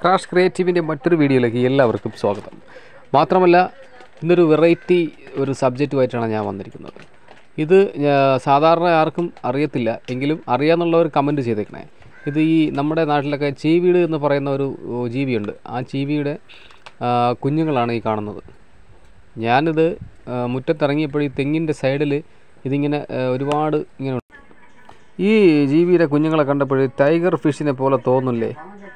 Crash ക്രിയേറ്റീവിൻ്റെ മറ്റൊരു വീഡിയോയിലേക്ക് എല്ലാവർക്കും സ്വാഗതം. മാത്രമല്ല ഇന്നൊരു വെറൈറ്റി ഒരു സബ്ജക്റ്റുമായിട്ടാണ് ഞാൻ വന്നിരിക്കുന്നത്. ഇത് സാധാരണ ആർക്കും അറിയത്തില്ല, എങ്കിലും അറിയാമെന്നുള്ളവർ കമൻറ്റ് ചെയ്തേക്കണേ. ഇത് ഈ നമ്മുടെ നാട്ടിലൊക്കെ ചീവീട് എന്ന് പറയുന്ന ഒരു ജീവിയുണ്ട്. ആ ചീവിയുടെ കുഞ്ഞുങ്ങളാണ് ഈ കാണുന്നത്. ഞാനിത് മുറ്റത്തിറങ്ങിയപ്പോൾ ഈ തെങ്ങിൻ്റെ സൈഡിൽ ഇതിങ്ങനെ ഒരുപാട് ഇങ്ങനെ ഈ ജീവിയുടെ കുഞ്ഞുങ്ങളെ കണ്ടപ്പോൾ ടൈഗർ ഫിഷിനെ പോലെ തോന്നില്ലേ?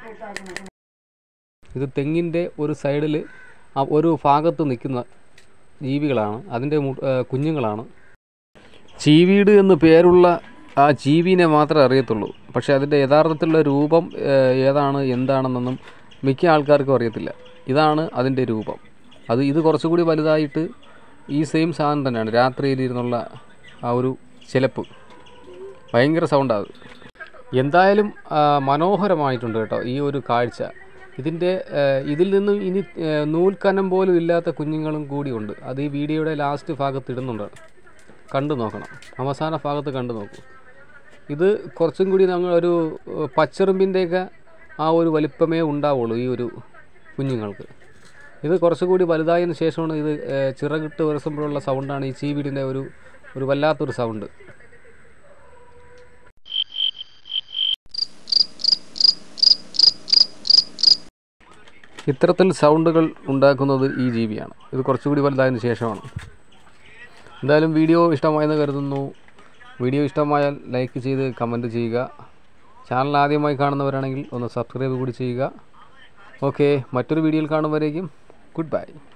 ഇത് തെങ്ങിൻ്റെ ഒരു സൈഡിൽ ഒരു ഭാഗത്ത് നിൽക്കുന്ന ജീവികളാണ്, അതിൻ്റെ കുഞ്ഞുങ്ങളാണ്. ചീവീട് എന്ന് പേരുള്ള ആ ജീവിനെ മാത്രമേ അറിയത്തുള്ളൂ. പക്ഷേ അതിൻ്റെ യഥാർത്ഥത്തിലുള്ള രൂപം ഏതാണ് എന്താണെന്നൊന്നും മിക്ക ആൾക്കാർക്കും അറിയത്തില്ല. ഇതാണ് അതിൻ്റെ രൂപം. ഇത് കുറച്ചുകൂടി വലുതായിട്ട് ഈ സെയിം സാധനം തന്നെയാണ്. രാത്രിയിലിരുന്നുള്ള ആ ഒരു ചിലപ്പ് ഭയങ്കര സൗണ്ടാണ്. എന്തായാലും മനോഹരമായിട്ടുണ്ട് കേട്ടോ ഈ ഒരു കാഴ്ച. ഇതിൽ നിന്നും ഇനി നൂൽക്കനം പോലും ഇല്ലാത്ത കുഞ്ഞുങ്ങളും കൂടിയുണ്ട്. അത് ഈ വീഡിയോയുടെ ലാസ്റ്റ് ഭാഗത്ത് ഇടുന്നുണ്ട്, കണ്ടു നോക്കണം. അവസാന ഭാഗത്ത് കണ്ടു നോക്കൂ. ഇത് കുറച്ചും കൂടി ഒരു പച്ചറുമ്പിൻ്റെയൊക്കെ ആ ഒരു വലിപ്പമേ ഉണ്ടാവുള്ളൂ ഈ ഒരു കുഞ്ഞുങ്ങൾക്ക്. ഇത് കുറച്ചുകൂടി വലുതായതിനു ശേഷമാണ് ഇത് ചിറകിട്ട് ഉരസുമ്പോഴുള്ള സൗണ്ടാണ് ഈ ചീവീടിൻ്റെ ഒരു വല്ലാത്തൊരു സൗണ്ട്. ഇത്തരത്തിൽ സൗണ്ടുകൾ ഉണ്ടാക്കുന്നത് ഈ ജീവിയാണ്. ഇത് കുറച്ചുകൂടി വലുതായതിനു ശേഷമാണ്. എന്തായാലും വീഡിയോ ഇഷ്ടമായെന്ന് കരുതുന്നു. വീഡിയോ ഇഷ്ടമായാൽ ലൈക്ക് ചെയ്ത് കമൻറ്റ് ചെയ്യുക. ചാനൽ ആദ്യമായി കാണുന്നവരാണെങ്കിൽ ഒന്ന് സബ്സ്ക്രൈബ് കൂടി ചെയ്യുക. ഓക്കെ, മറ്റൊരു വീഡിയോയിൽ കാണുമ്പോഴേക്കും ഗുഡ് ബൈ.